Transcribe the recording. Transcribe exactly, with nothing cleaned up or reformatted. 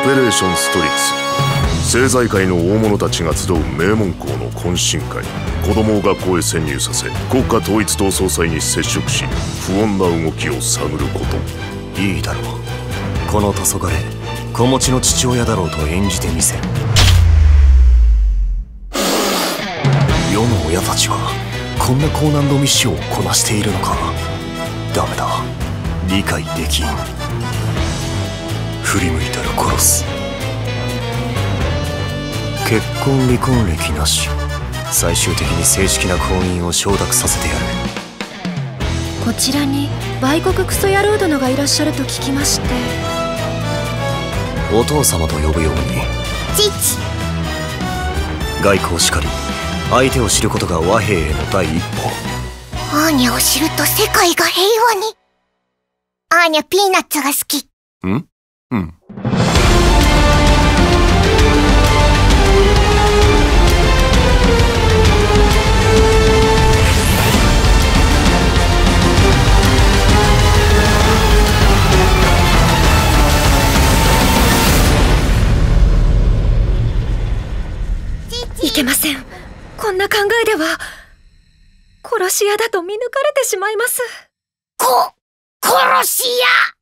ペレーションストリックス、政財界の大物たちが集う名門校の懇親会。子供を学校へ潜入させ、国家統一党総裁に接触し、不穏な動きを探ること。 いいだろう。この黄昏、子持ちの父親だろうと演じてみせる。世の親たちはこんな高難度ミッションをこなしているのか。ダメだ、理解できん。振り向いたら殺す。結婚離婚歴なし。最終的に正式な婚姻を承諾させてやる。 こちらに売国クソ野郎殿がいらっしゃると聞きまして。 お父様と呼ぶように。 父。 外交しかり、相手を知ることが和平への第一歩。 アーニャを知ると世界が平和に。アーニャピーナッツが好き。 ん？うん。 いけません。こんな考えでは殺し屋だと見抜かれてしまいます。 こ、殺し屋